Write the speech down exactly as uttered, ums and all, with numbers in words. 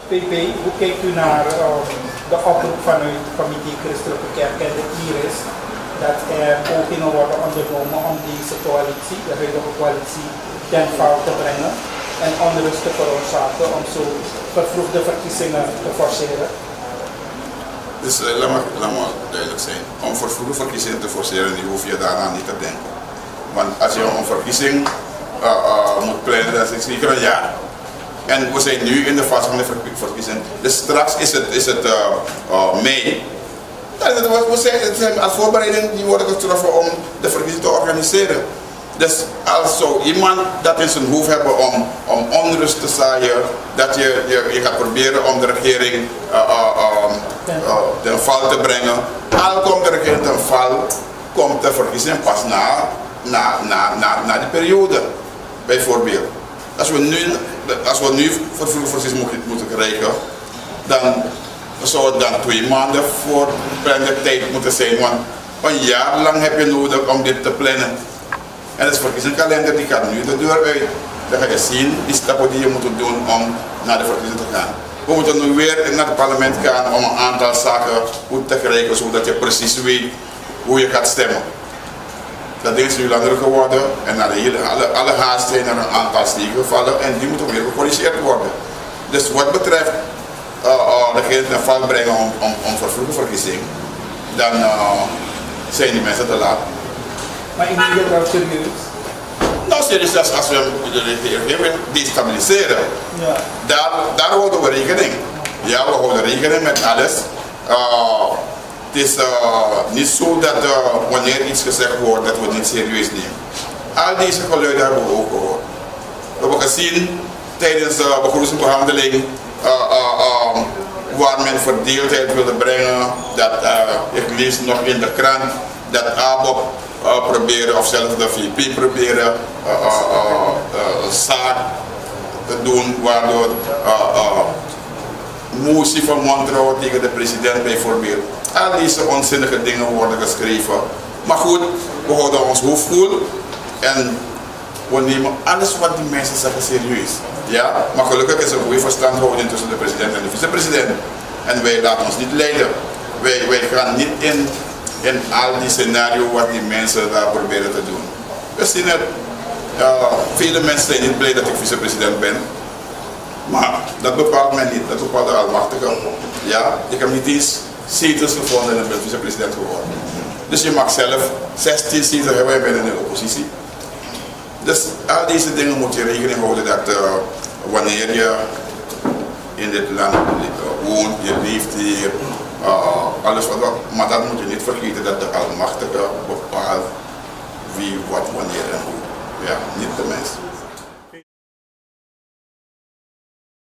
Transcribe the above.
P P, hoe kijkt u naar uh, de oproep vanuit het Comité Christelijke Kerk en de Iris dat er pogingen worden ondernomen om deze coalitie, de huidige coalitie, ten val te brengen en onrust te veroorzaken om zo vervroegde verkiezingen te forceren? Dus uh, laat, me, laat me duidelijk zijn. Om vervroegde verkiezingen te forceren, hoef je daaraan niet te denken. Want als je een verkiezing uh, uh, moet plannen, dan is het zeker een jaar. En we zijn nu in de fase van de verkiezing. Dus straks is het, is het uh, uh, mei. We zijn, het zijn als voorbereiding die worden getroffen om de verkiezing te organiseren. Dus als zo iemand dat in zijn hoofd hebben om, om onrust te zaaien, dat je, je, je gaat proberen om de regering uh, uh, um, uh, ten val te brengen. Al komt de regering ten val, komt de verkiezing pas na, na, na, na, na die periode. Bijvoorbeeld. Als we nu, als we nu vervroegde verkiezingen moeten, moeten krijgen, dan zou het dan twee maanden voor de tijd moeten zijn. Want een jaar lang heb je nodig om dit te plannen. En het verkiezingskalender die gaat nu de deur uit. Dan ga je zien die stappen die je moet doen om naar de verkiezingen te gaan. We moeten nu weer naar het parlement gaan om een aantal zaken goed te krijgen, zodat je precies weet hoe je gaat stemmen. Dat ding is nu langer geworden en naar de hele, alle, alle haast zijn er een aantal steken gevallen en die moeten weer gecorrigeerd worden. Dus wat betreft uh, uh, degene ten val brengen om, om, om vervroegde verkiezing, dan uh, zijn die mensen te laat. Maar ik denk wel serieus. Nou, serieus, als, als we de regering destabiliseren, ja. daar, daar houden we rekening. Ja, we houden rekening met alles. Uh, het is uh, niet zo dat uh, wanneer iets gezegd wordt, dat we het niet serieus nemen. Al deze geluiden hebben we ook gehoord. We hebben gezien tijdens de begrotingsbehandeling uh, uh, uh, waar men verdeeldheid wilde brengen. Dat, uh, ik lees nog in de krant dat A B O P Uh, proberen, of zelfs de V P proberen uh, uh, uh, uh, zaak te doen, waardoor uh, uh, motie van wantrouwen tegen de president bijvoorbeeld. Al deze onzinnige dingen worden geschreven. Maar goed, we houden ons hoofd vol en we nemen alles wat die mensen zeggen serieus. Ja? Maar gelukkig is er een goede verstandhouding tussen de president en de vicepresident. En wij laten ons niet leiden. Wij, wij gaan niet in in al die scenario's wat die mensen daar proberen te doen. We zien het, uh, vele mensen zijn niet blij dat ik vicepresident ben, maar dat bepaalt mij niet, dat bepaalt de Almachtige. Ja, ik heb niet eens zetels gevonden en ik ben vicepresident geworden. Dus je mag zelf zestien zetels hebben en bent in de oppositie. Dus al deze dingen moet je rekening houden dat uh, wanneer je in dit land woont, je leeft hier, Uh, alles wat, maar dat moet je niet vergeten dat de Almachtige bepaalt wie, wat, wanneer en hoe. Ja, niet de mens.